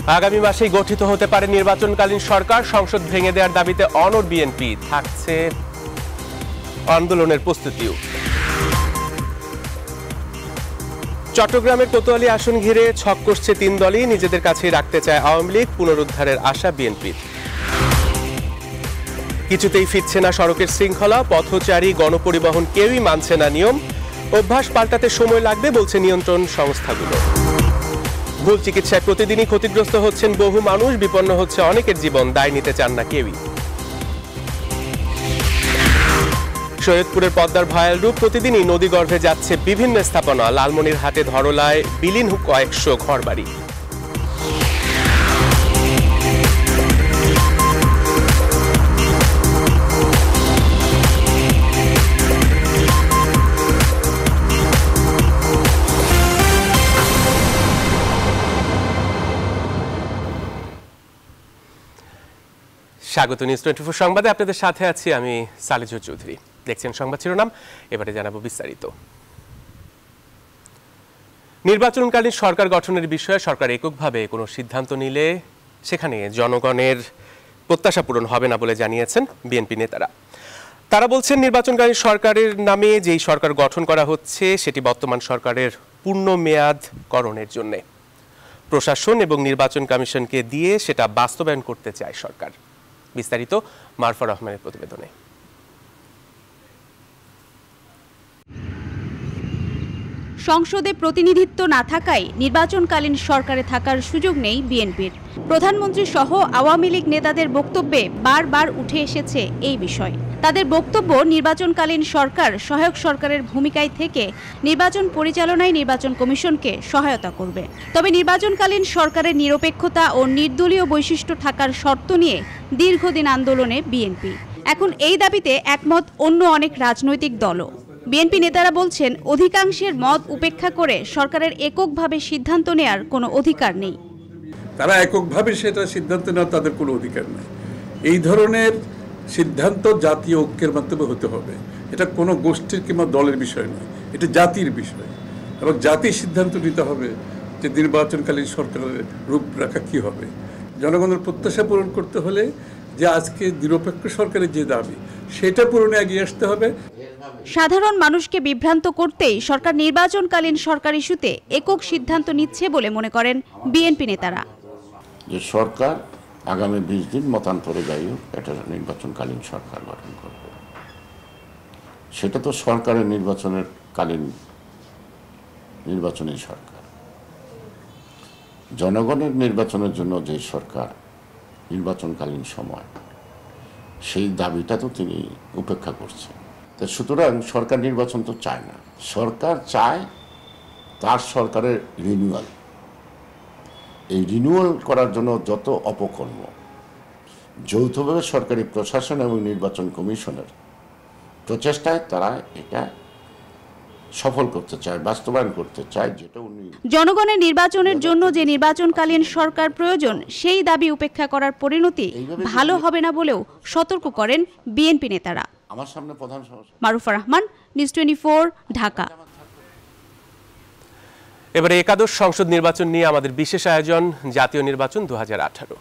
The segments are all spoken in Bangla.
আগামী মাসেই গঠিত হতে পারে নির্বাচনকালীন সরকার। সংসদ ভেঙে দেওয়ার দাবিতে অনড় বিএনপি, থাকছে আন্দোলনের প্রস্তুতিও। চট্টগ্রামের কোতোয়ালী আসন ঘিরে ছক কষছে তিন দলই, নিজেদের কাছেই রাখতে চায় আওয়ামী লীগ, পুনরুদ্ধারের আশা বিএনপির। কিছুতেই ফিরছে না সড়কের শৃঙ্খলা, পথচারী গণপরিবহন কেউই মানছে না নিয়ম, অভ্যাস পাল্টাতে সময় লাগবে বলছে নিয়ন্ত্রণ সংস্থাগুলো। ভুল চিকিৎসায় প্রতিদিনই ক্ষতিগ্রস্ত হচ্ছেন বহু মানুষ, বিপন্ন হচ্ছে অনেকের জীবন, দায় নিতে চান না কেউই। সৈয়দপুরের পদ্মার ভয়াল রূপ, প্রতিদিনই নদীগর্ভে যাচ্ছে বিভিন্ন স্থাপনা, লালমনিরহাটে ধরলায় বিলীন কয়েকশো ঘরবাড়ি। স্বাগত নিউজ 24 সংবাদে, আপনাদের সাথে আছি আমি সালেজুর চৌধুরী। দেখছেন সংবাদ শিরোনাম, এবারে জানাবো বিস্তারিত। নির্বাচনকালীন সরকার গঠনের বিষয়ে সরকার এককভাবে কোনো সিদ্ধান্ত নিলে সেখানে জনগণের প্রত্যাশা পূরণ হবে না বলে জানিয়েছেন বিএনপি নেতারা। তারা বলছেন, নির্বাচনকালীন সরকারের নামে যেই সরকার গঠন করা হচ্ছে সেটি বর্তমান সরকারের পূর্ণ মেয়াদকরণের জন্য প্রশাসন এবং নির্বাচন কমিশনকে দিয়ে সেটা বাস্তবায়ন করতে চায় সরকার। বিস্তারিত মারফা রহমানের প্রতিবেদনে। সংসদে প্রতিনিধিত্ব না থাকায় নির্বাচনকালীন সরকারে থাকার সুযোগ নেই বিএনপির। প্রধানমন্ত্রী সহ আওয়ামী লীগ নেতাদের বক্তব্যে বারবার উঠে এসেছে এই বিষয়। তাদের বক্তব্য, নির্বাচনকালীন সরকার সহায়ক সরকারের ভূমিকায় থেকে নির্বাচন পরিচালনায় নির্বাচন কমিশনকে সহায়তা করবে। তবে নির্বাচনকালীন সরকারের নিরপেক্ষতা ও নির্দলীয় বৈশিষ্ট্য থাকার শর্ত নিয়ে দীর্ঘদিন আন্দোলনে বিএনপি। এখন এই দাবিতে একমত অন্য অনেক রাজনৈতিক দলও। বিএনপি নেতারা বলছেন, অধিকাংশের মত উপেক্ষা করে সরকারের এককভাবে সিদ্ধান্ত নেয়ার কোনো অধিকার নেই। তারা এককভাবে সেটা সিদ্ধান্ত নেওয়ার তাদের কোনো অধিকার নেই। এই ধরনের সিদ্ধান্ত জাতীয় ঐক্যের মাধ্যমে হতে হবে। এটা কোনো গোষ্ঠীর কিংবা দলের বিষয় নয়, এটা জাতির বিষয়। এবং জাতির সিদ্ধান্ত নিতে হবে যে নির্বাচনকালীন সরকারের রূপরেখা কী হবে। জনগণের প্রত্যাশা পূরণ করতে হলে যে আজকে নিরপেক্ষ সরকারের যে দাবি সেটা পূরণে এগিয়ে আসতে হবে। সাধারণ মানুষকে বিভ্রান্ত করতেই সরকার নির্বাচনকালীন সরকার ইস্যুতে একক সিদ্ধান্ত নিচ্ছে বলে মনে করেন বিএনপি নেতারা। যে সরকার আগামী 20 দিন মতান্তরে যাই হোক একটা নির্বাচনকালীন সরকার গঠন করবে, সেটা তো সরকারের নির্বাচনী সরকার। জনগণের নির্বাচনের জন্য যে সরকার নির্বাচনকালীন সময়, সেই দাবিটা তো তিনি উপেক্ষা করছেন। তো সুতরাং সরকার নির্বাচন তো চায় না, সরকার চায় তার সরকারের রিনিউয়াল। এই রিনিউয়াল করার জন্য যত অপকর্ম, যৌথভাবে সরকারি প্রশাসন এবং নির্বাচন কমিশনের প্রচেষ্টায় তারা এটা সফল করতে চায়, বাস্তবায়ন করতে চায়। যেটা জনগণের নির্বাচনের জন্য যে নির্বাচনকালীন সরকার প্রয়োজন, সেই দাবি উপেক্ষা করার পরিণতি ভালো হবে না বলেও সতর্ক করেন বিএনপি নেতারা। আমার সামনে প্রধান সমস্যা। মারুফা রহমান, নিউজ 24, ঢাকা। এবারে একাদশ সংসদ নির্বাচন নিয়ে আমাদের বিশেষ আয়োজন, জাতীয় নির্বাচন 2018।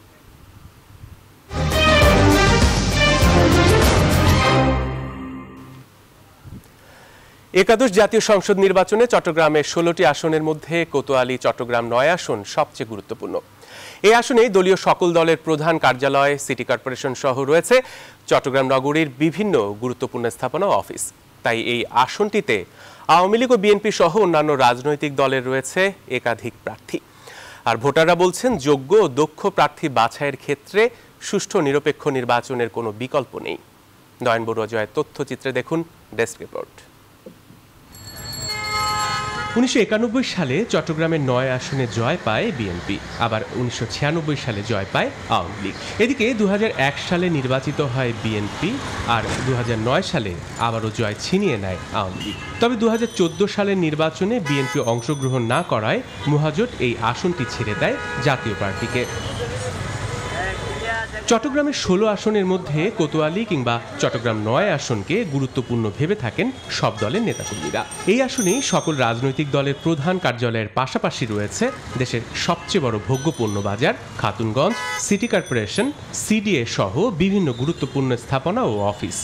একাদশ জাতীয় সংসদ নির্বাচনে চট্টগ্রামের 16টি আসনের মধ্যে কোতোয়ালী চট্টগ্রাম 9 আসন সবচেয়ে গুরুত্বপূর্ণ। এই আসনে দলীয় সকল দলের প্রধান কার্যালয়, সিটি কর্পোরেশন সহ রয়েছে চট্টগ্রাম নগরীর বিভিন্ন গুরুত্বপূর্ণ স্থাপনা ও অফিস। তাই এই আসনটিতে আওয়ামী লীগ ও বিএনপি সহ অন্যান্য রাজনৈতিক দলের রয়েছে একাধিক প্রার্থী। আর ভোটাররা বলছেন, যোগ্য ও দক্ষ প্রার্থী বাছাইয়ের ক্ষেত্রে সুষ্ঠু নিরপেক্ষ নির্বাচনের কোনো বিকল্প নেই। নয়ন বড়ুয়া জয়ের তথ্যচিত্রে দেখুন ডেস্ক রিপোর্ট। 1991 সালে চট্টগ্রামের 9 আসনে জয় পায় বিএনপি, আবার 1996 সালে জয় পায় আওয়ামী লীগ। এদিকে 2001 সালে নির্বাচিত হয় বিএনপি, আর 2009 সালে আবারও জয় ছিনিয়ে নেয় আওয়ামী লীগ। তবে 2014 সালের নির্বাচনে বিএনপি অংশগ্রহণ না করায় মহাজোট এই আসনটি ছেড়ে দেয় জাতীয় পার্টিকে। চট্টগ্রামের 16 আসনের মধ্যে কোতোয়ালি কিংবা চট্টগ্রাম 9 আসনকে গুরুত্বপূর্ণ ভেবে থাকেন সব দলের নেতাকর্মীরা। এই আসনেই সকল রাজনৈতিক দলের প্রধান কার্যালয়ের পাশাপাশি রয়েছে দেশের সবচেয়ে বড় ভোগ্যপণ্য বাজার, খাতুনগঞ্জ, সিটি কর্পোরেশন, সিডিএ সহ বিভিন্ন গুরুত্বপূর্ণ স্থাপনা ও অফিস।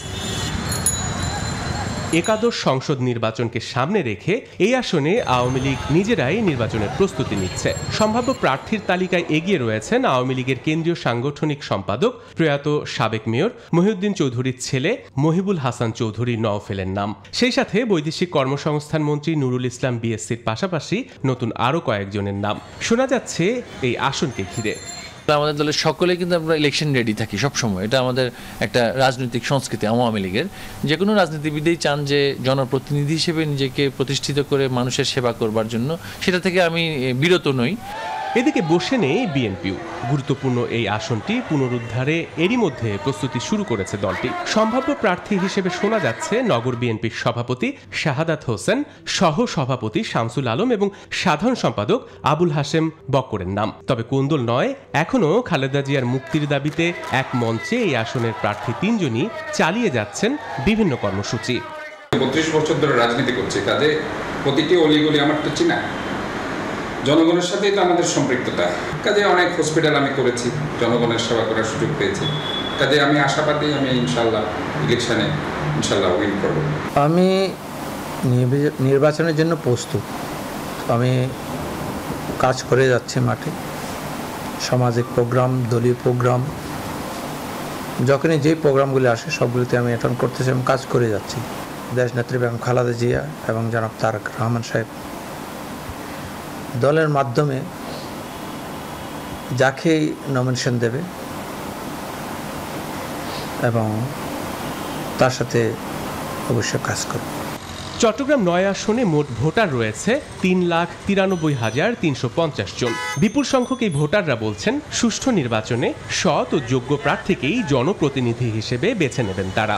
একাদশ সংসদ নির্বাচনকে সামনে রেখে এই আসনে আওয়ামী লীগ নিজেরাই নির্বাচনের প্রস্তুতি নিচ্ছে। সম্ভাব্য প্রার্থীর তালিকায় এগিয়ে রয়েছেন আওয়ামী লীগের কেন্দ্রীয় সাংগঠনিক সম্পাদক প্রয়াত সাবেক মেয়র মহিউদ্দিন চৌধুরীর ছেলে মহিবুল হাসান চৌধুরী নওফেলের নাম। সেই সাথে বৈদেশিক কর্মসংস্থান মন্ত্রী নুরুল ইসলাম বিএসসির পাশাপাশি নতুন আরও কয়েকজনের নাম শোনা যাচ্ছে এই আসনকে ঘিরে। আমাদের দলের সকলে কিন্তু আমরা ইলেকশন রেডি থাকি সবসময়। এটা আমাদের একটা রাজনৈতিক সংস্কৃতি। আওয়ামী লীগের যে কোনো রাজনীতিবিদই চান যে জনপ্রতিনিধি হিসেবে নিজেকে প্রতিষ্ঠিত করে মানুষের সেবা করবার জন্য, সেটা থেকে আমি বিরত নই। এদিকে বসে নেই বিএনপিও। গুরুত্বপূর্ণ এই আসনটি পুনরুদ্ধারে এরই মধ্যে প্রস্তুতি শুরু করেছে দলটি। সম্ভাব্য প্রার্থী হিসেবে শোনা যাচ্ছে নগর বিএনপির সভাপতি শাহাদাত হোসেন, সহ সভাপতি শামসুল আলম এবং সাধারণ সম্পাদক আবুল হাশেম বক্করের নাম। তবে কোন্দল নয়, এখনও খালেদা জিয়ার মুক্তির দাবিতে এক মঞ্চে এই আসনের প্রার্থী 3 জনই চালিয়ে যাচ্ছেন বিভিন্ন কর্মসূচি। 32 বছর ধরে রাজনীতি করছি, কাজে প্রতিটি অলিগলি আমার তো চিনা, জনগণের সাথেই তো আমাদের সম্পৃক্ততা। কাজে অনেক হসপিটাল আমি করেছি, জনগণের সেবা করার সুযোগ পেয়েছি। কাজে আমি আশাবাদী, আমি ইনশাল্লাহ ইলেকশনে উইন করব। আমি নির্বাচনের জন্য প্রস্তুত। আমি কাজ করে যাচ্ছি মাঠে, সামাজিক প্রোগ্রাম, দলীয় প্রোগ্রাম, যখনই যেই প্রোগ্রামগুলি আসে সবগুলিতে আমি অ্যাটেন্ড করতেছি এবং কাজ করে যাচ্ছি। দেশনেত্রী বেগম খালেদা জিয়া এবং জনাব তারেক রহমান সাহেব দলের মাধ্যমে যাকেই নমিনেশন দেবে এবং তার সাথে অবশ্যই কাজ করব। চট্টগ্রাম 9 আসনে মোট ভোটার রয়েছে 3,93,350 জন। বিপুল সংখ্যক এই ভোটাররা বলছেন সুষ্ঠু নির্বাচনে সৎ ও যোগ্য প্রার্থীকেই জনপ্রতিনিধি হিসেবে বেছে নেবেন তারা।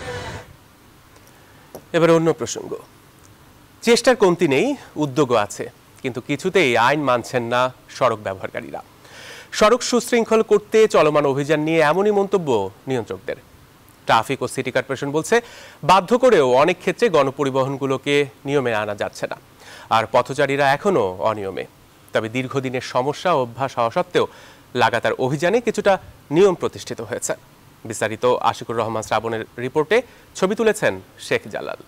এবার অন্য প্রসঙ্গ। চেষ্টার কমতি নেই, উদ্যোগও আছে, কিন্তু কিছুতেই আইন মানছেন না সড়ক ব্যবহারকারীরা। সড়ক সুশৃঙ্খল করতে চলমান অভিযান নিয়ে এমনই মন্তব্য নিয়ন্ত্রকদের। ট্রাফিক ও সিটি কর্পোরেশন বলছে বাধ্য করেও অনেক ক্ষেত্রে গণপরিবহনগুলোকে নিয়মে আনা যাচ্ছে না, আর পথচারীরা এখনও অনিয়মে। তবে দীর্ঘদিনের সমস্যা ও অভ্যাস হওয়া সত্ত্বেও লাগাতার অভিযানে কিছুটা নিয়ম প্রতিষ্ঠিত হয়েছে। বিস্তারিত আশিকুর রহমান শ্রাবণের রিপোর্টে, ছবি তুলেছেন শেখ জালাল।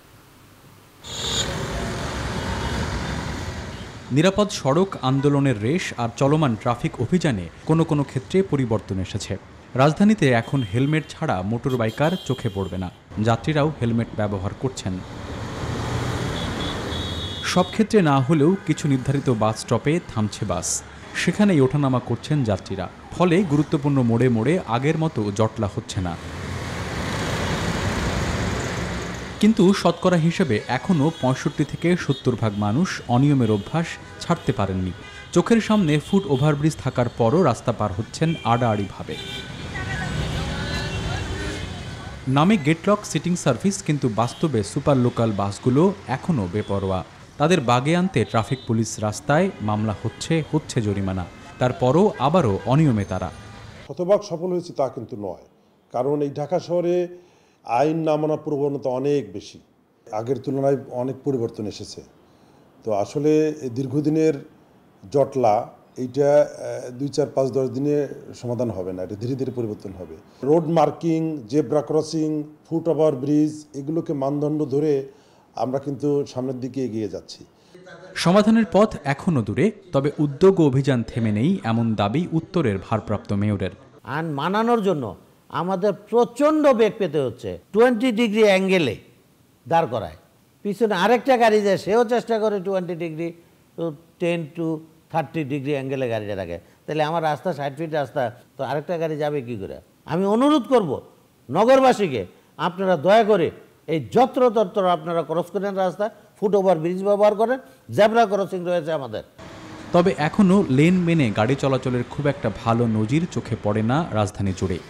নিরাপদ সড়ক আন্দোলনের রেশ আর চলমান ট্রাফিক অভিযানে কোনো কোনো ক্ষেত্রে পরিবর্তন এসেছে। রাজধানীতে এখন হেলমেট ছাড়া মোটর বাইকার চোখে পড়বে না, যাত্রীরাও হেলমেট ব্যবহার করছেন। সব ক্ষেত্রে না হলেও কিছু নির্ধারিত বাস স্টপে থামছে বাস, সেখানেই ওঠানামা করছেন যাত্রীরা। ফলে গুরুত্বপূর্ণ মোড়ে মোড়ে আগের মতো জটলা হচ্ছে না। কিন্তু শতকরা হিসেবে এখনও 65 থেকে 70% মানুষ অনিয়মের অভ্যাস ছাড়তে পারেননি। চোখের সামনে ফুট ওভারব্রিজ থাকার পরও রাস্তা পার হচ্ছেন আড়াআড়িভাবে। নামে গেটলক সিটিং সার্ভিস, কিন্তু বাস্তবে সুপার লোকাল বাসগুলো এখনও বেপরোয়া। তাদের বাগে আনতে ট্রাফিক পুলিশ রাস্তায়, মামলা হচ্ছে জরিমানা, তারপরও আবারও অনিয়মে তারা। শতভাগ সফল হয়েছে তা কিন্তু নয়, কারণ এই ঢাকা শহরে আইন না মানার প্রবণতা অনেক বেশি, আগের তুলনায় অনেক পরিবর্তন এসেছে। তো আসলে দীর্ঘদিনের জটলা এইটা 2, 4, 5, 10 দিনে সমাধান হবে না, এটা ধীরে ধীরে পরিবর্তন হবে। Road marking, zebra crossing, foot over bridge, এগুলোকে মানদণ্ড ধরে আমরা কিন্তু সামনের দিকে এগিয়ে যাচ্ছি। সমাধানের পথ এখনও দূরে, তবে উদ্যোগ ও অভিযান থেমে নেই এমন দাবি উত্তরের ভারপ্রাপ্ত মেয়রের। আইন মানানোর জন্য আমাদের প্রচণ্ড বেগ পেতে হচ্ছে। 20 ডিগ্রি অ্যাঙ্গেলে দাঁড় করায়, পিছনে আরেকটা গাড়ি যায়, সেও চেষ্টা করে 20 ডিগ্রি, 10 to 30 ডিগ্রি অ্যাঙ্গেলে গাড়িটা রাখে। তাহলে আমার রাস্তা 60 ফিট রাস্তা, তো আরেকটা গাড়ি যাবে কি করে? আমি অনুরোধ করব নগরবাসীকে, আপনারা দয়া করে এই যত্রতত্র আপনারা ক্রস করেন রাস্তা, ফুট ওভার ব্রিজ ব্যবহার করেন, জেব্রা ক্রসিং রয়েছে আমাদের। তবে এখনও লেন মেনে গাড়ি চলাচলের খুব একটা ভালো নজির চোখে পড়ে না রাজধানী জুড়ে।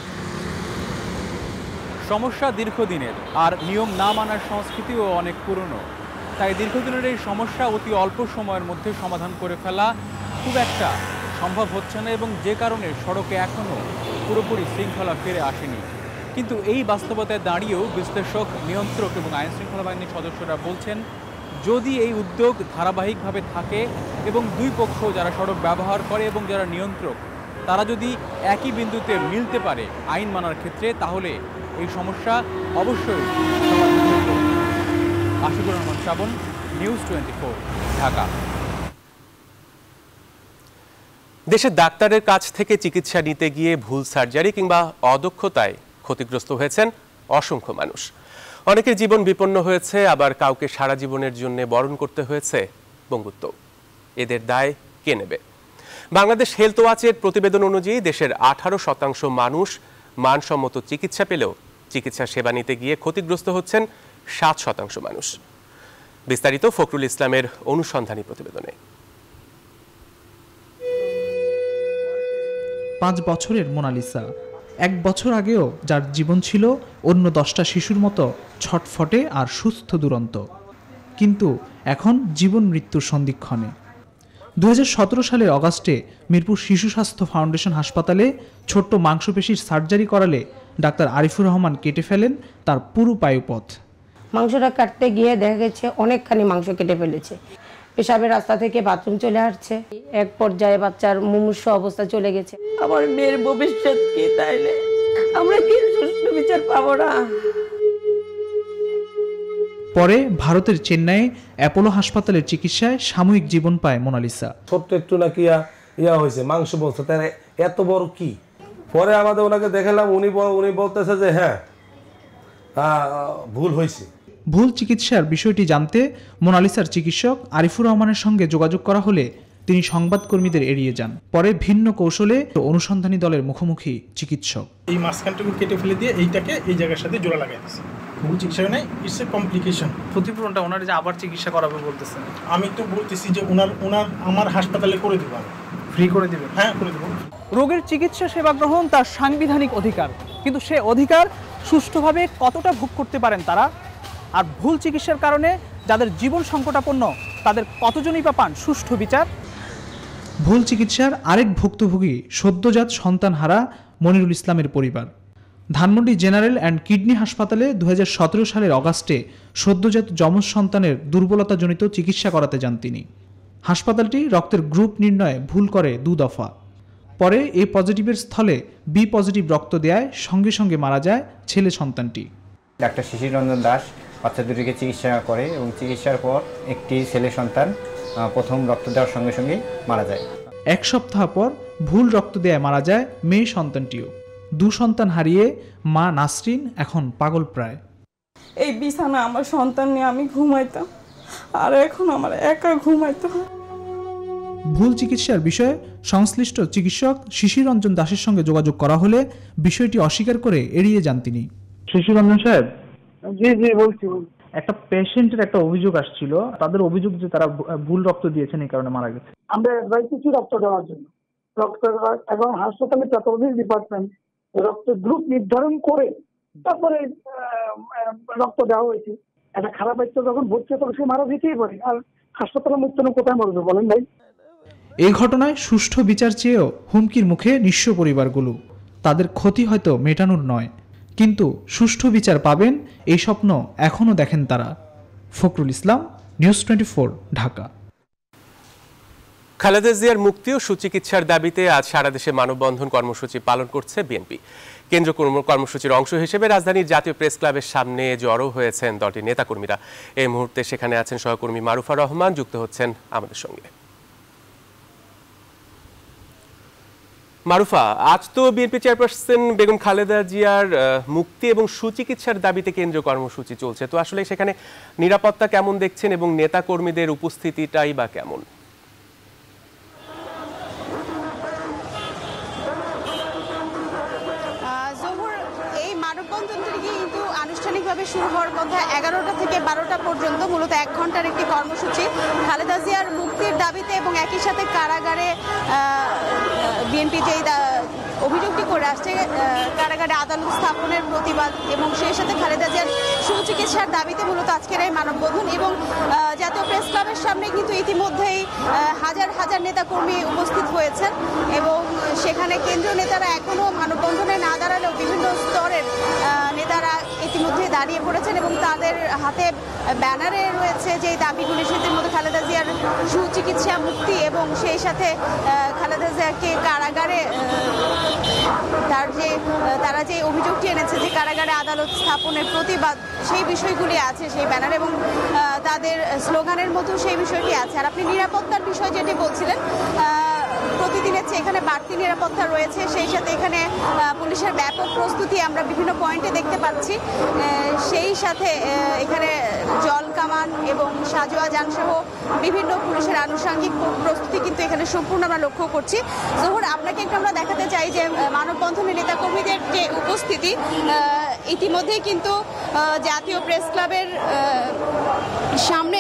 সমস্যা দীর্ঘদিনের, আর নিয়ম না মানার সংস্কৃতিও অনেক পুরনো। তাই দীর্ঘদিনের এই সমস্যা অতি অল্প সময়ের মধ্যে সমাধান করে ফেলা খুব একটা সম্ভব হচ্ছে না এবং যে কারণে সড়কে এখনও পুরোপুরি শৃঙ্খলা ফিরে আসেনি। কিন্তু এই বাস্তবতায় দাঁড়িয়েও বিশ্লেষক, নিয়ন্ত্রক এবং আইনশৃঙ্খলা বাহিনীর সদস্যরা বলছেন, যদি এই উদ্যোগ ধারাবাহিকভাবে থাকে এবং দুই পক্ষ যারা সড়ক ব্যবহার করে এবং যারা নিয়ন্ত্রক তারা যদি একই বিন্দুতে মিলতে পারে আইন মানার ক্ষেত্রে, তাহলে এই সমস্যা অবশ্যই সমাধান হবে। আশিকুর রহমান শ্রাবণ, নিউজ 24, ঢাকা। দেশের ডাক্তারের কাছ থেকে চিকিৎসা নিতে গিয়ে ভুল সার্জারি কিংবা অদক্ষতায় ক্ষতিগ্রস্ত হয়েছেন অসংখ্য মানুষ। অনেকের জীবন বিপন্ন হয়েছে, আবার কাউকে সারা জীবনের জন্য বরণ করতে হয়েছে বঙ্গুত্ব। এদের দায় কে নেবে? বাংলাদেশ হেলথ ওয়াচের প্রতিবেদন অনুযায়ী দেশের 18% মানুষ মানসম্মত চিকিৎসা পেলেও চিকিৎসা সেবা নিতে গিয়ে ক্ষতিগ্রস্ত হচ্ছেন 7% মানুষ। বিস্তারিত ফখরুল ইসলামের অনুসন্ধানী প্রতিবেদনে। 5 বছরের মোনালিসা, 1 বছর আগেও যার জীবন ছিল অন্য 10টা শিশুর মতো ছটফটে আর সুস্থ দুরন্ত, কিন্তু এখন জীবন মৃত্যুর সন্ধিক্ষণে। 2017 সালের অগাস্টে মিরপুর শিশু স্বাস্থ্য ফাউন্ডেশন হাসপাতালে ছোট্ট মাংসপেশির সার্জারি করালে ডাক্তার আরিফুর রহমান কেটে ফেলেন তার পুরো পায়ুপথ। মাংসটা কাটতে গিয়ে দেখা গেছে অনেকখানি মাংস কেটে ফেলেছে। পেশাবের রাস্তা থেকে বাথরুম চলে আসছে। এক পর্যায়ে বাচ্চার মুমূর্ষ অবস্থা চলে গেছে। আমার মেয়ের ভবিষ্যৎ কি? তাইলে আমরা কি সুষ্ঠু বিচার পাবো না? পরে ভারতের চেন্নাইয়ে অ্যাপোলো হাসপাতালের চিকিৎসায় সাময়িক জীবন পায় মোনালিসা। ছোট্ট একটু নাকি ইয়া হয়েছে, মাংস বলছে, তার এত বড় কি? পরে আমাদের ওনাকে দেখালাম, উনি বলতেছে যে হ্যাঁ ভুল হয়েছে। ভুল চিকিৎসার বিষয়টি জানতে মোনালিসার চিকিৎসক আরিফুর রহমানের সঙ্গে যোগাযোগ করা হলে তিনি সংবাদকর্মীদের এড়িয়ে যান। পরে ভিন্ন কৌশলে অনুসন্ধানী দলের মুখোমুখি চিকিৎসক। এই মাঝখানটুকু কেটে ফেলে দিয়ে এইটাকে এই জায়গার সাথে জোড়া লাগাই দিচ্ছে। ভুল চিকিৎসা নেই, ইটস এ কমপ্লিকেশন। ক্ষতিপূরণটা ওনার যে আবার চিকিৎসা করাবে বলতেছেন, আমি তো বলতেছি যে ওনার আমার হাসপাতালে করে দেবো, ফ্রি করে দেবেন। হ্যাঁ, করে দেবো। রোগের চিকিৎসা সেবা গ্রহণ তার সাংবিধানিক অধিকার, কিন্তু সে অধিকার সুষ্ঠুভাবে কতটা ভোগ করতে পারেন তারা? আর ভুল চিকিৎসার কারণে যাদের জীবন সংকটাপন্ন তাদের কতজনই বা পান সুষ্ঠু বিচার? ভুল চিকিৎসার আরেক ভুক্তভোগী সদ্যজাত সন্তান হারা মনিরুল ইসলামের পরিবার। ধানমন্ডি জেনারেল অ্যান্ড কিডনি হাসপাতালে 2017 সালের অগাস্টে সদ্যজাত যমজ সন্তানের দুর্বলতাজনিত চিকিৎসা করাতে যান তিনি। হাসপাতালটি রক্তের গ্রুপ নির্ণয়ে ভুল করে 2 দফা। পরে এ পজিটিভের স্থলে বি পজিটিভ রক্ত দেয়ায় সঙ্গে সঙ্গে মারা যায় ছেলে সন্তানটি। ডাক্তার শিশির রঞ্জন দাস বাচ্চা দুটিকে চিকিৎসা করে এবং চিকিৎসার পর একটি ছেলে সন্তান প্রথম রক্ত দেওয়ার সঙ্গে সঙ্গেই মারা যায়। 1 সপ্তাহ পর ভুল রক্ত দেয়ায় মারা যায় মেয়ে সন্তানটিও। 2 সন্তান হারিয়ে মা নাসরিন এখন পাগল প্রায়। এই বিছানা আমার সন্তান নিয়ে আমি ঘুমাইতাম, আর এখন আমার একা ঘুমাইতে হয়। ভুল চিকিৎসার বিষয়ে সংশ্লিষ্ট চিকিৎসক শিশির রঞ্জন দাসের সঙ্গে যোগাযোগ করা হলে বিষয়টি অস্বীকার করে এড়িয়ে যান তিনি। শিশির রঞ্জন সাহেব। জি জি, বলছি। একটা পেশেন্টের একটা অভিযোগ আসছিল, তাদের অভিযোগ যে তারা ভুল রক্ত দিয়েছেন, এই কারণে মারা গেছে। আমরা অ্যাডভাইস দিচ্ছি রক্ত দেওয়ার জন্য। এবং হাসপাতালে প্যাথোলজি ডিপার্টমেন্ট রক্তের গ্রুপ নির্ধারণ করে তারপরে রক্ত দেওয়া হয়েছে। একটা খারাপ বাচ্চা যখন ভর্তি তখন সে মারা যেতেই পারে, আর হাসপাতালে মৃত্যু কোথায় মরবে বলেন ভাই? এই ঘটনায় সুষ্ঠু বিচার চেয়েও হুমকির মুখে নিঃস্ব পরিবারগুলো। তাদের ক্ষতি হয়তো মেটানোর নয়, কিন্তু সুষ্ঠু বিচার পাবেন এই স্বপ্ন এখনও দেখেন তারা। ফখরুল ইসলাম, নিউজ 24, ঢাকা। খালেদা জিয়ার মুক্তি ও সুচিকিৎসার দাবিতে আজ সারা দেশে মানববন্ধন কর্মসূচি পালন করছে বিএনপি। কেন্দ্রীয় কর্মসূচির অংশ হিসেবে রাজধানীর জাতীয় প্রেস ক্লাবের সামনে জড়ো হয়েছেন দলটির নেতাকর্মীরা। এই মুহূর্তে সেখানে আছেন সহকর্মী মারুফা রহমান, যুক্ত হচ্ছেন আমাদের সঙ্গে। মারুফা, আজ তো বিএনপি চেয়ারপারসন বেগম খালেদা জিয়ার মুক্তি এবং সুচিকিৎসার দাবিতে কেন্দ্রীয় কর্মসূচি চলছে, তো আসলে সেখানে নিরাপত্তা কেমন দেখছেন এবং নেতাকর্মীদের উপস্থিতিটাই বা কেমন? আনুষ্ঠানিকভাবে শুরু হওয়ার কথা 11টা থেকে 12টা পর্যন্ত, মূলত 1 ঘন্টার একটি কর্মসূচি খালেদা জিয়ার মুক্তির দাবিতে এবং একই সাথে কারাগারে বিএনপি যেই অভিযোগটি করে আসছে কারাগারে আদালত স্থাপনের প্রতিবাদ এবং সেই সাথে খালেদা জিয়ার সুচিকিৎসার দাবিতে মূলত আজকের এই মানববন্ধন। এবং জাতীয় প্রেস ক্লাবের সামনে কিন্তু ইতিমধ্যেই হাজার হাজার নেতাকর্মী উপস্থিত হয়েছেন এবং সেখানে কেন্দ্রীয় নেতারা এখনও মানববন্ধনে না দাঁড়ালেও বিভিন্ন স্তরের নেতারা ইতিমধ্যে দাঁড়িয়ে পড়েছেন এবং তাদের হাতে ব্যানারে রয়েছে যে দাবিগুলি, সেটির মধ্যে খালেদা জিয়ার সুচিকিৎসা, মুক্তি এবং সেই সাথে খালেদা জিয়াকে কারাগারে তারা যে অভিযোগটি এনেছে যে কারাগারে আদালত স্থাপনের প্রতিবাদ, সেই বিষয়গুলি আছে সেই ব্যানার এবং তাদের স্লোগানের মধ্যেও সেই বিষয়টি আছে। আর আপনি নিরাপত্তার বিষয় যেটি বলছিলেন, প্রতিদিনের চেয়ে এখানে বাড়তি নিরাপত্তা রয়েছে, সেই সাথে এখানে পুলিশের ব্যাপক প্রস্তুতি আমরা বিভিন্ন পয়েন্টে দেখতে পাচ্ছি। সেই সাথে এখানে জল কামান এবং সাজোয়া যানসহ বিভিন্ন পুলিশের আনুষঙ্গিক প্রস্তুতি কিন্তু এখানে সম্পূর্ণ আমরা লক্ষ্য করছি। জোহর, আপনাকে একটু আমরা দেখাতে চাই যে মানববন্ধনের নেতাকর্মীদের যে উপস্থিতি, ইতিমধ্যেই কিন্তু জাতীয় প্রেস ক্লাবের সামনে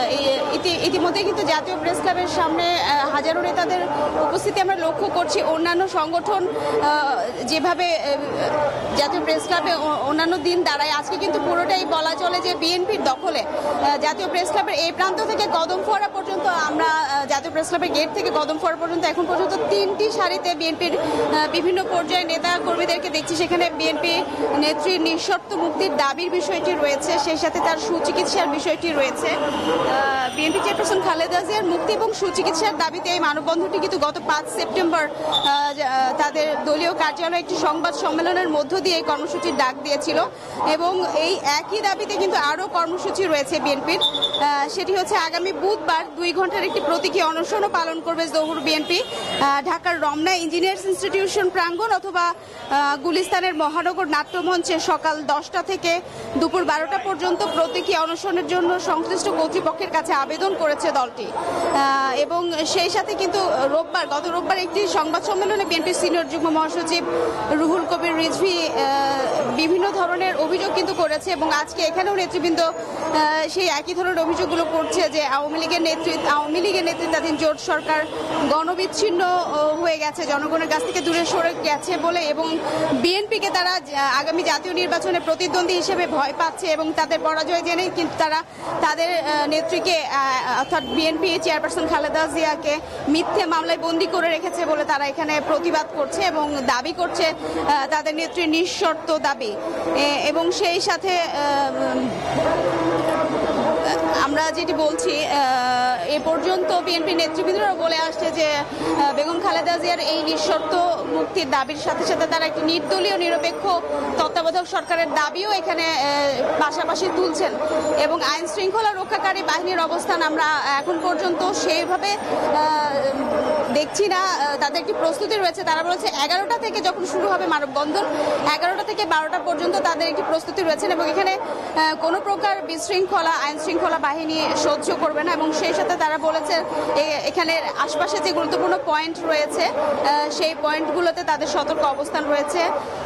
হাজারো নেতাদের উপস্থিতি আমরা লক্ষ্য করছি। অন্যান্য সংগঠন যেভাবে জাতীয় প্রেস ক্লাবে অন্যান্য দিন দাঁড়ায়, আজকে কিন্তু পুরোটাই বলা চলে যে বিএনপির দখলে। জাতীয় প্রেস ক্লাবের এই প্রান্ত থেকে কদমফোয়ারা পর্যন্ত, আমরা জাতীয় প্রেস ক্লাবের গেট থেকে কদমফোয়ারা পর্যন্ত এখন পর্যন্ত 3টি সারিতে বিএনপির বিভিন্ন পর্যায়ে নেতা কর্মীদেরকে দেখছি। সেখানে বিএনপি নেত্রীর নিঃশর্ত মুক্তির দাবির বিষয়টি রয়েছে, সেই সাথে তার সুচিকিৎসার বিষয়টি রয়েছে। বিএনপি চেয়ারপারসন খালেদা জিয়ার মুক্তি এবং সুচিকিৎসার দাবিতে এই মানববন্ধনটি কিন্তু গত 5 সেপ্টেম্বর তাদের দলীয় কার্যালয়ে একটি সংবাদ সম্মেলনের মধ্য দিয়ে এই কর্মসূচির ডাক দিয়েছিল এবং এই একই দাবিতে কিন্তু আরও কর্মসূচি রয়েছে বিএনপির। সেটি হচ্ছে আগামী বুধবার 2 ঘন্টার একটি প্রতীকী অনশনও পালন করবে জহুর বিএনপি। ঢাকার রমনা ইঞ্জিনিয়ার্স ইনস্টিটিউশন প্রাঙ্গণ অথবা গুলিস্তানের মহানগর নাট্যমঞ্চে সকাল 10টা থেকে দুপুর 12টা পর্যন্ত প্রতীকী অনশনের জন্য সংশ্লিষ্ট কর্তৃপক্ষের কাছে আবেদন করেছে দলটি। এবং সেই সাথে কিন্তু গত রোববার একটি সংবাদ সম্মেলনে বিএনপির সিনিয়র যুগ্ম মহাসচিব রুহুল কবির রিজভী বিভিন্ন ধরনের অভিযোগ কিন্তু করেছে এবং আজকে এখানেও নেতৃবৃন্দ সেই একই ধরনের অভিযোগগুলো করছে যে আওয়ামী লীগের নেতৃত্বাধীন জোট সরকার গণবিচ্ছিন্ন হয়ে গেছে, জনগণের কাছ থেকে দূরে সরে গেছে বলে, এবং বিএনপিকে তারা আগামী জাতীয় নির্বাচনে প্রতিদ্বন্দ্বী হিসেবে ভয় পাচ্ছে এবং তাদের পরাজয় জেনেই কিন্তু তারা তাদের নেত্রীকে অর্থাৎ বিএনপি চেয়ারপারসন খালেদা জিয়াকে মিথ্যে মামলায় বন্দী করে রেখেছে বলে তারা এখানে প্রতিবাদ করছে এবং দাবি করছে তাদের নেত্রীর নিঃশর্ত দাবি। এবং সেই সাথে আমরা যেটি বলছি, এ পর্যন্ত বিএনপি নেতৃবৃন্দরা বলে আসছে যে বেগম খালেদা জিয়ার এই নিঃশর্ত মুক্তির দাবির সাথে সাথে তারা একটি নির্দলীয় নিরপেক্ষ তত্ত্বাবধায়ক সরকারের দাবিও এখানে পাশাপাশি তুলছেন এবং আইন শৃঙ্খলা রক্ষাকারী বাহিনীর অবস্থান আমরা এখন পর্যন্ত সেইভাবে দেখছি না। তাদের একটি প্রস্তুতি রয়েছে, তারা বলেছে 11টা থেকে যখন শুরু হবে মানববন্ধন, 11টা থেকে 12টা পর্যন্ত তাদের একটি প্রস্তুতি রয়েছে এবং এখানে কোনো প্রকার বিশৃঙ্খলা আইন শৃঙ্খলা বাহিনী সহ্য করবে না। এবং সেই সাথে তারা বলেছে এখানে আশপাশে যে গুরুত্বপূর্ণ পয়েন্ট রয়েছে সেই পয়েন্টগুলোতে তাদের সতর্ক অবস্থান রয়েছে,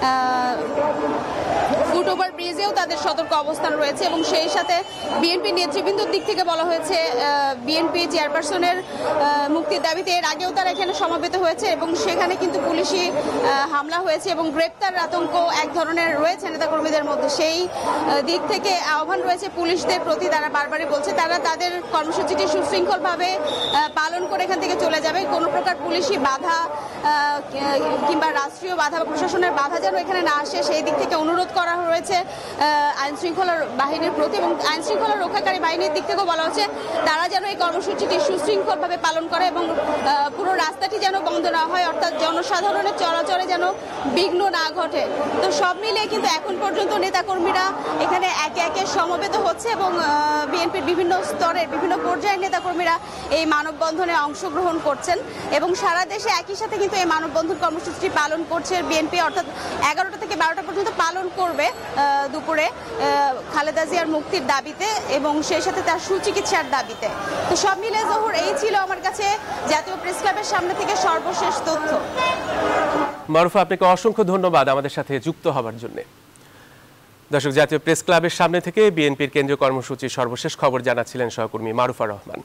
ফুটওভার ব্রিজেও তাদের সতর্ক অবস্থান রয়েছে এবং সেই সাথে বিএনপি নেতৃবৃন্দর দিক থেকে বলা হয়েছে বিএনপি চেয়ারপারসনের মুক্তির দাবিতে এর আগেও তারা এখানে সমবেত হয়েছে এবং সেখানে কিন্তু পুলিশি হামলা হয়েছে এবং গ্রেপ্তার আতঙ্ক এক ধরনের রয়েছে নেতাকর্মীদের মধ্যে। সেই দিক থেকে আহ্বান রয়েছে পুলিশদের প্রতি, তারা বারবারই বলছে তারা তাদের কর্মসূচিটি সুশৃঙ্খলভাবে পালন করে এখান থেকে চলে যাবে, কোনো প্রকার পুলিশি বাধা কিংবা রাষ্ট্রীয় বাধা বা প্রশাসনের বাধা যেন এখানে না আসে সেই দিক থেকে অনুরোধ করা হয়েছে আইন শৃঙ্খলা বাহিনীর প্রতি এবং আইন শৃঙ্খলা রক্ষাকারী বাহিনীর দিক থেকেও বলা হচ্ছে তারা যেন এই কর্মসূচিটি সুশৃঙ্খলভাবে পালন করে এবং পুরো রাস্তাটি যেন বন্ধ না হয়, অর্থাৎ জনসাধারণের চলাচলে যেন বিঘ্ন না ঘটে। তো সব মিলিয়ে কিন্তু এখন পর্যন্ত নেতাকর্মীরা এখানে একে একে সমবেত হচ্ছে এবং বিএনপির বিভিন্ন স্তরের বিভিন্ন পর্যায়ের নেতাকর্মীরা এই মানববন্ধনে অংশগ্রহণ করছেন এবং সারা দেশে একই সাথে কিন্তু এই মানববন্ধন কর্মসূচিটি পালন করছে বিএনপি, অর্থাৎ 11টা থেকে 12টা পর্যন্ত পালন করবে দুপুরে খালেদা জিয়ার মুক্তির দাবিতে এবং সেই সাথে তার সুচিকিৎসার দাবিতে। তো সব মিলে জহুর এই ছিল আমার কাছে জাতীয় প্রেস ক্লাবের সামনে থেকে সর্বশেষ তথ্য। মারুফা, আপনাকে অসংখ্য ধন্যবাদ আমাদের সাথে যুক্ত হবার জন্য। দর্শক, জাতীয় প্রেস ক্লাবের সামনে থেকে বিএনপির কেন্দ্রীয় কর্মসূচির সর্বশেষ খবর জানাচ্ছিলেন সহকর্মী মারুফা রহমান।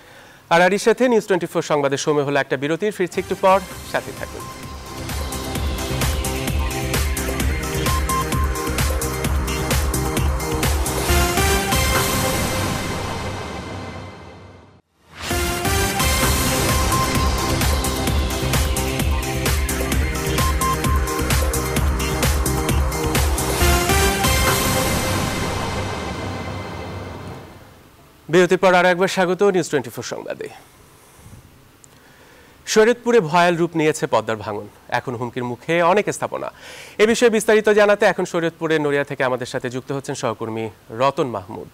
আর এর সাথে নিউজ 24 সংবাদের সময় হলো একটা বিরতির, ফিরছি একটু পর, সাথে থাকুন। বিরতির পর আর একবার স্বাগত নিউজ 24 সংবাদে। শরীয়তপুরে ভয়াল রূপ নিয়েছে পদ্মার ভাঙন, এখন হুমকির মুখে অনেক স্থাপনা। এ বিষয়ে বিস্তারিত জানাতে এখন শরীয়তপুরের নড়িয়া থেকে আমাদের সাথে যুক্ত হচ্ছেন সহকর্মী রতন মাহমুদ।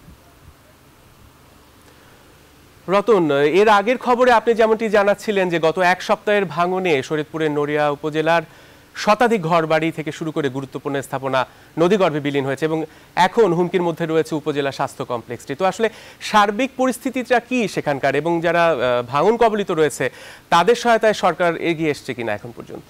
রতন, এর আগের খবরে আপনি যেমনটি জানাচ্ছিলেন যে গত এক সপ্তাহের ভাঙনে শরীয়তপুরের নড়িয়া উপজেলার শতাধিক ঘরবাড়ি থেকে শুরু করে গুরুত্বপূর্ণ স্থাপনা নদীগর্ভে বিলীন হয়েছে এবং এখন হুমকির মধ্যে রয়েছে উপজেলা স্বাস্থ্য কমপ্লেক্সটি। তো আসলে সার্বিক পরিস্থিতিটা কি সেখানকার, এবং যারা ভাঙন কবলিত রয়েছে তাদের সহায়তায় সরকার এগিয়ে এসছে কিনা এখন পর্যন্ত?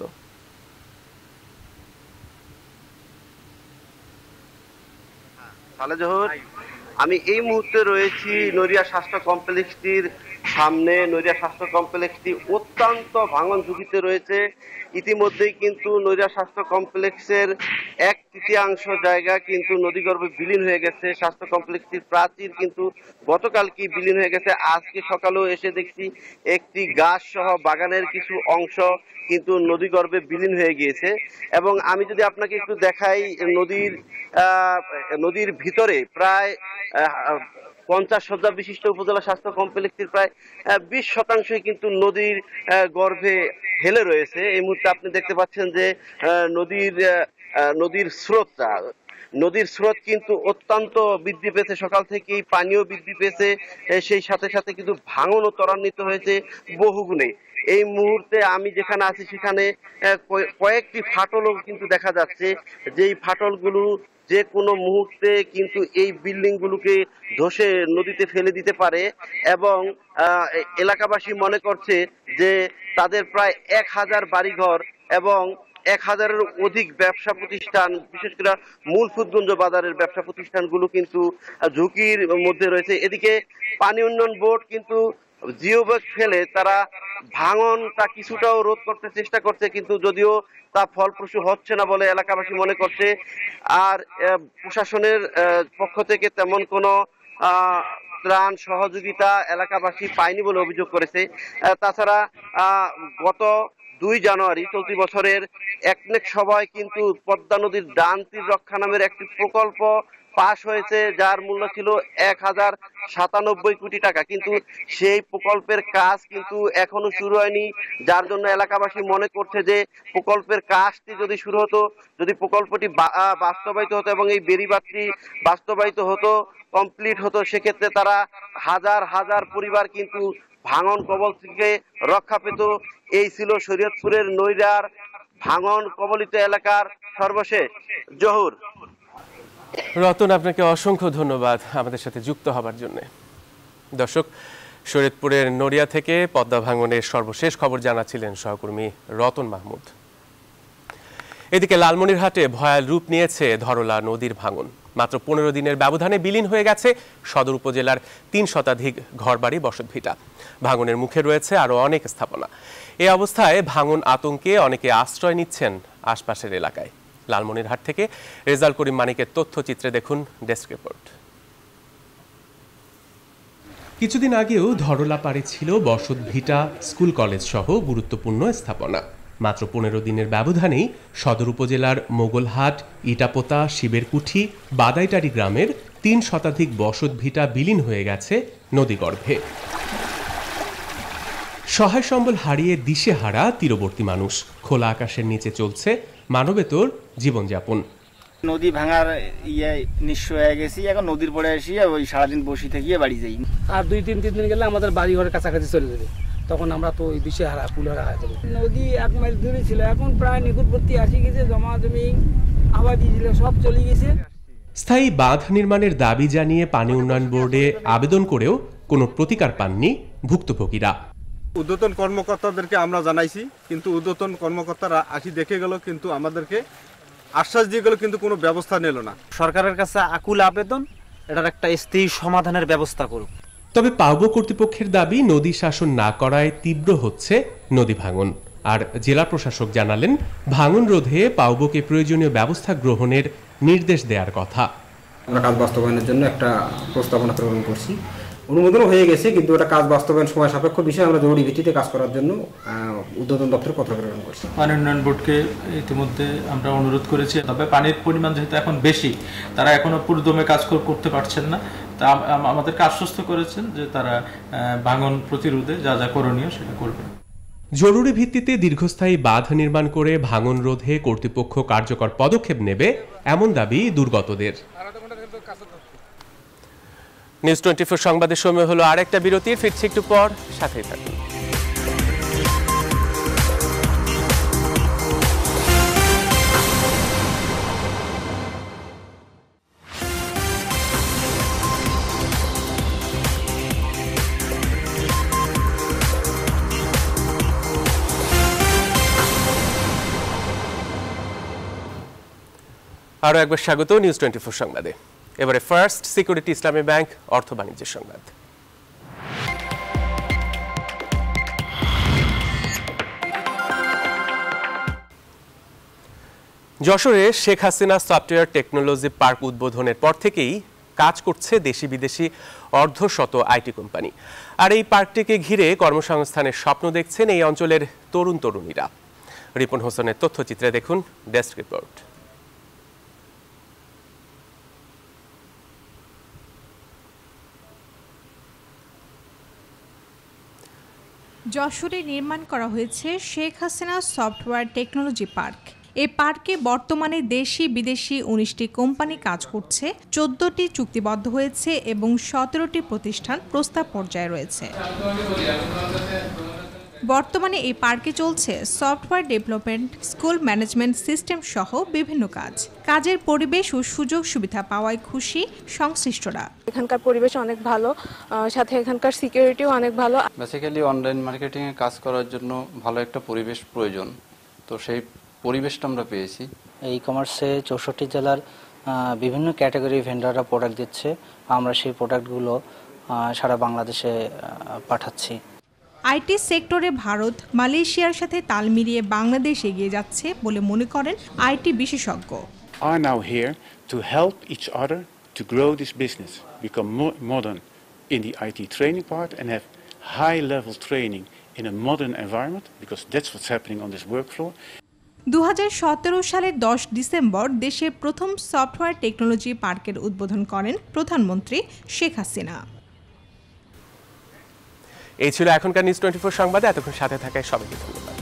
আমি এই মুহূর্তে রয়েছি নড়িয়া স্বাস্থ্য কমপ্লেক্সটির সামনে। নড়িয়া স্বাস্থ্য কমপ্লেক্সটি অত্যন্ত ভাঙন ঝুঁকিতে রয়েছে। ইতিমধ্যেই কিন্তু নড়িয়া স্বাস্থ্য কমপ্লেক্সের 1/3 জায়গা কিন্তু নদীগর্ভে বিলীন হয়ে গেছে। স্বাস্থ্য কমপ্লেক্সটির প্রাচীর কিন্তু গতকালকে বিলীন হয়ে গেছে। আজকে সকালেও এসে দেখছি একটি গাছ সহ বাগানের কিছু অংশ কিন্তু নদীগর্ভে বিলীন হয়ে গিয়েছে। এবং আমি যদি আপনাকে একটু দেখাই, নদীর ভিতরে প্রায় 50 শয্যা বিশিষ্ট উপজেলা স্বাস্থ্য কমপ্লেক্সের প্রায় 20% কিন্তু নদীর গর্ভে হেলে রয়েছে। এই মুহূর্তে আপনি দেখতে পাচ্ছেন যে নদীর স্রোত কিন্তু অত্যন্ত বৃদ্ধি পেয়েছে। সকাল থেকেই পানিও বৃদ্ধি পেয়েছে, সেই সাথে সাথে কিন্তু ভাঙনও ত্বরান্বিত হয়েছে বহুগুণে। এই মুহূর্তে আমি যেখানে আছি সেখানে কয়েকটি ফাটলও কিন্তু দেখা যাচ্ছে, যেই ফাটলগুলো যে কোনো মুহূর্তে কিন্তু এই বিল্ডিং গুলোকে ধসে নদীতে ফেলে দিতে পারে। এবং এলাকাবাসী মনে করছে যে তাদের প্রায় 1000 বাড়িঘর এবং 1000-এর অধিক ব্যবসা প্রতিষ্ঠান, বিশেষ করে মূলফুদগঞ্জ বাজারের ব্যবসা প্রতিষ্ঠানগুলো কিন্তু ঝুঁকির মধ্যে রয়েছে। এদিকে পানি উন্নয়ন বোর্ড কিন্তু জিও ব্যাগ ফেলে তারা ভাঙনটা কিছুটাও রোধ করতে চেষ্টা করছে, কিন্তু যদিও তা ফলপ্রসূ হচ্ছে না বলে এলাকাবাসী মনে করছে। আর প্রশাসনের পক্ষ থেকে তেমন কোনো ত্রাণ সহযোগিতা এলাকাবাসী পায়নি বলে অভিযোগ করেছে। তাছাড়া গত 2 জানুয়ারি চলতি বছরের একনেক সভায় কিন্তু পদ্মা নদীর ডান তীর রক্ষা নামের একটি প্রকল্প পাশ হয়েছে, যার মূল্য ছিল 1097 কোটি টাকা, কিন্তু সেই প্রকল্পের কাজ কিন্তু এখনো শুরু হয়নি। যার জন্য এলাকাবাসী মনে করছে যে প্রকল্পের কাজটি যদি শুরু হতো, যদি প্রকল্পটি বাস্তবায়িত হতো এবং এই বেড়িবাঁধটি বাস্তবায়িত হতো, কমপ্লিট হতো, সেক্ষেত্রে তারা হাজার হাজার পরিবার কিন্তু ভাঙন কবল থেকে রক্ষা পেত। এই ছিল শরীয়তপুরের নড়িয়ার ভাঙন কবলিত এলাকার সর্বশেষ। জহুর। রতন, আপনাকে অসংখ্য ধন্যবাদ আমাদের সাথে যুক্ত হবার জন্য। দর্শক, শরীয়তপুরের নড়িয়া থেকে পদ্মা ভাঙনের সর্বশেষ খবর জানাচ্ছিলেন সহকর্মী রতন মাহমুদ। এদিকে লালমনিরহাটে ভয়াল রূপ নিয়েছে ধরলা নদীর ভাঙন। মাত্র 15 দিনের ব্যবধানে বিলীন হয়ে গেছে সদর উপজেলার 3 শতাধিক ঘরবাড়ি, বসতভিটা। ভাঙনের মুখে রয়েছে আরও অনেক স্থাপনা। এই অবস্থায় ভাঙন আতঙ্কে অনেকে আশ্রয় নিচ্ছেন আশপাশের এলাকায়। লালমনিরহাট থেকে রেজাল করিম মানিকের তথ্যচিত্রে দেখুন ডেস্ক রিপোর্ট। কিছুদিন আগেও ধরলা পাড়ে ছিল বসতভিটা, স্কুল কলেজ সহ গুরুত্বপূর্ণ স্থাপনা। মাত্র 15 দিনের ব্যবধানেই সদর উপজেলার মোগলহাট, ইটাপোতা, শিবেরকুঠি, বাদাইটারি গ্রামের 3 শতাধিক বসতভিটা বিলীন হয়ে গেছে নদীগর্ভে। সহায় সম্বল হারিয়ে দিশেহারা তীরবর্তী মানুষ। খোলা আকাশের নিচে চলছে মানবেতর জীবনযাপন। নদী ভাঙার নিঃস্ব হয়ে গেছি, এখন নদীর পরে এসে ওই সারাদিন বসে থেকে বাড়ি যাই। আর 2-3 দিন গেলে আমাদের বাড়ি ঘরের কাছাকাছি চলে যাবে, তখন আমরা তো ওই দিশেহারা কুলহারা হয়ে যাবো। নদী 1 মাইল দূরে ছিল, এখন প্রায় নিকটবর্তী আসি গেছে, জমা জমি আবাদি ছিল সব চলে গেছে। স্থায়ী বাঁধ নির্মাণের দাবি জানিয়ে পানি উন্নয়ন বোর্ডে আবেদন করেও কোনো প্রতিকার পাননি ভুক্তভোগীরা। ঊর্ধ্বতন কর্মকর্তাদেরকে আমরা জানাইছি, কিন্তু ঊর্ধ্বতন কর্মকর্তারা আসি দেখে গেল, কিন্তু আমাদেরকে আশ্বাস দিয়ে গেল, কিন্তু কোনো ব্যবস্থা নিল না। সরকারের কাছে আকুল আবেদন, এটার একটা স্থায়ী সমাধানের ব্যবস্থা করুক। তবে পাউবো কর্তৃপক্ষের দাবি, নদী শাসন না করায় তীব্র হচ্ছে নদী ভাঙন। আর জেলা প্রশাসক জানালেন, ভাঙন রোধে পাউবোকে প্রয়োজনীয় ব্যবস্থা গ্রহণের নির্দেশ দেওয়ার কথা। আমরা কাজ বাস্তবায়নের জন্য একটা প্রস্তাবনা প্রেরণ করছি, অনুমোদনও হয়ে গেছে, কিন্তু এটা কাজ বাস্তবায়ন সময় সাপেক্ষ বিষয়। আমরা জরুরি ভিত্তিতে কাজ করার জন্য ঊর্ধ্বতন দপ্তরে পত্র প্রেরণ করছি। পানি উন্নয়ন বোর্ডকে ইতিমধ্যে আমরা অনুরোধ করেছি, তবে পানির পরিমাণ যেহেতু এখন বেশি, তারা এখনো পুরোদমে কাজ করতে পারছেন না। তা আমাদেরকে আশ্বস্ত করেছেন যে তারা ভাঙন প্রতিরোধে যা যা করণীয় সেটা করবেন। জরুরি ভিত্তিতে দীর্ঘস্থায়ী বাঁধ নির্মাণ করে ভাঙন রোধে কর্তৃপক্ষ কার্যকর পদক্ষেপ নেবে এমন দাবি দুর্গতদের। নিউজ 24 সংবাদের সময় হলো আরেকটা বিরতির, ফিরছি একটু পর, সাথেই থাকুন। আরও একবার স্বাগত নিউজ 24 সংবাদে। এবারে ফার্স্ট সিকিউরিটি ইসলামী ব্যাংক অর্থ বাণিজ্যের সংবাদ। যশোরে Sheikh Hasina software technology park উদ্বোধনের পর থেকেই কাজ করছে দেশি বিদেশি অর্ধশত আইটি কোম্পানি। আর এই পার্কটিকে ঘিরে কর্মসংস্থানের স্বপ্ন দেখছেন এই অঞ্চলের তরুণ তরুণীরা। রিপন হোসেনের তথ্যচিত্রে দেখুন ডেস্ক রিপোর্ট। যশোরে নির্মাণ করা হয়েছে Sheikh Hasina software technology park. এই পার্কে বর্তমানে দেশি বিদেশি 19টি কোম্পানি কাজ করছে, 14টি চুক্তিবদ্ধ হয়েছে এবং 17টি প্রতিষ্ঠান প্রস্তাব পর্যায়ে রয়েছে। বর্তমানে এই পার্কে চলছে software development, school management system সহ বিভিন্ন কাজ। কাজের পরিবেশ ও সুযোগ সুবিধা পাওয়ায় খুশি সংশ্লিষ্টরা। এখানকার পরিবেশ অনেক ভালো, সাথে এখানকার সিকিউরিটিও অনেক ভালো। বেসিক্যালি অনলাইন মার্কেটিং এ কাজ করার জন্য ভালো একটা পরিবেশ প্রয়োজন, তো সেই পরিবেশটা আমরা পেয়েছি। ই কমার্সে 64 জেলার বিভিন্ন ক্যাটাগরি ভেন্ডাররা প্রোডাক্ট দিচ্ছে, আমরা সেই প্রোডাক্টগুলো সারা বাংলাদেশে পাঠাচ্ছি। আইটি সেক্টরে ভারত, মালয়েশিয়ার সাথে তাল মিলিয়ে বাংলাদেশ এগিয়ে যাচ্ছে বলে মনে করেন আইটি বিশেষজ্ঞ। Are now here to help each other to grow this business, become more modern in the IT training part and have high level training in a modern environment, because that's what's happening on this work floor. 2017 সালের 10 ডিসেম্বর দেশের প্রথম সফটওয়্যার টেকনোলজি পার্কের উদ্বোধন করেন প্রধানমন্ত্রী শেখ হাসিনা। এই ছিল এখনকার নিউজ 24 সংবাদে। এতক্ষণ সাথে থাকায় সবাইকে ধন্যবাদ।